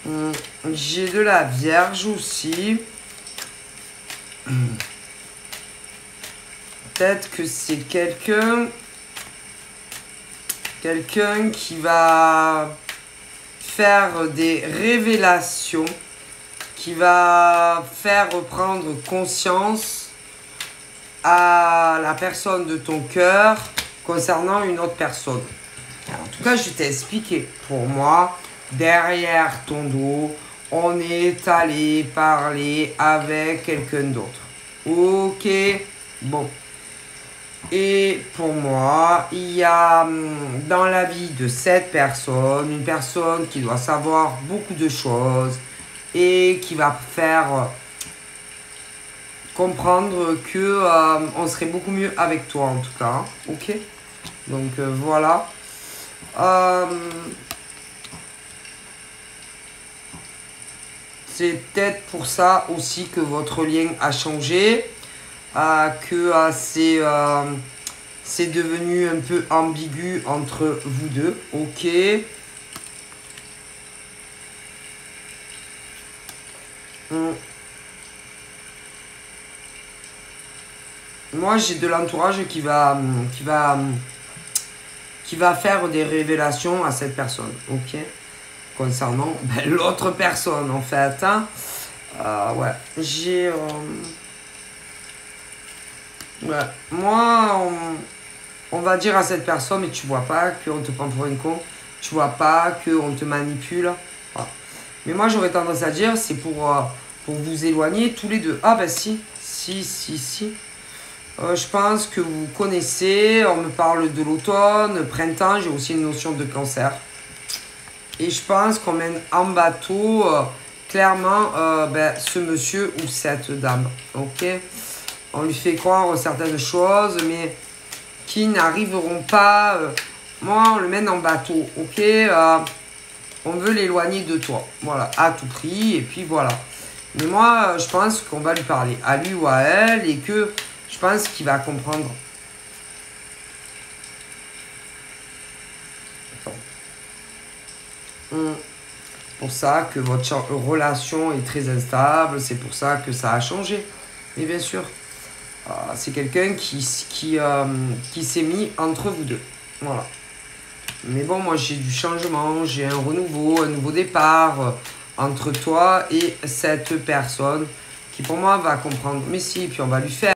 J'ai de la Vierge aussi. Peut-être que c'est quelqu'un qui va faire des révélations, qui va faire prendre conscience à la personne de ton cœur concernant une autre personne. En tout cas, je t'ai expliqué. Pour moi, derrière ton dos, on est allé parler avec quelqu'un d'autre. Ok, bon. Et pour moi, il y a dans la vie de cette personne, une personne qui doit savoir beaucoup de choses et qui va faire comprendre que on serait beaucoup mieux avec toi en tout cas. Ok, donc voilà. C'est peut-être pour ça aussi que votre lien a changé, que c'est devenu un peu ambigu entre vous deux. Ok. Moi, j'ai de l'entourage qui va faire des révélations à cette personne. Ok. Concernant l'autre personne, en fait. Hein. Ouais. J'ai... ouais. Moi, on va dire à cette personne, mais tu vois pas qu'on te prend pour une con. Tu vois pas qu'on te manipule. Voilà. Mais moi, j'aurais tendance à dire, c'est pour vous éloigner tous les deux. Ah ben si. Si. Je pense que vous connaissez. On me parle de l'automne, printemps. J'ai aussi une notion de cancer. Et je pense qu'on mène en bateau, clairement, ce monsieur ou cette dame. Ok. On lui fait croire certaines choses, mais qui n'arriveront pas. Moi, on le mène en bateau. Ok. On veut l'éloigner de toi. Voilà, à tout prix. Et puis voilà. Mais moi, je pense qu'on va lui parler à lui ou à elle. Et que je pense qu'il va comprendre. Pour ça que votre relation est très instable, c'est pour ça que ça a changé. Et bien sûr, c'est quelqu'un qui s'est mis entre vous deux. Voilà. Mais bon, moi j'ai du changement, j'ai un renouveau, un nouveau départ entre toi et cette personne qui pour moi va comprendre. Mais si, puis on va lui faire.